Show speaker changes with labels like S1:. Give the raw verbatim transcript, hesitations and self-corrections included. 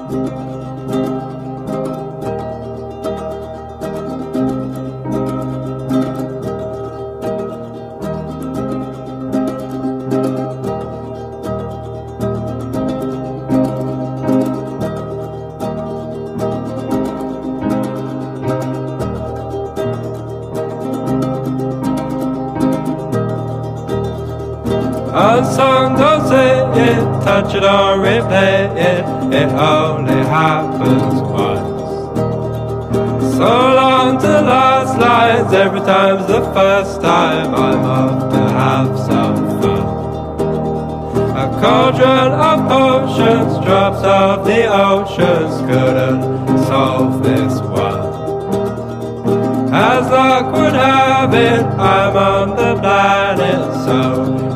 S1: Unsung, don't say it, touch it or replay it, it only happens once. So long to last lines, every time's the first time. I'm off to have some fun. A cauldron of potions, drops of the oceans, couldn't solve this one. As luck would have it, I'm on the planet, so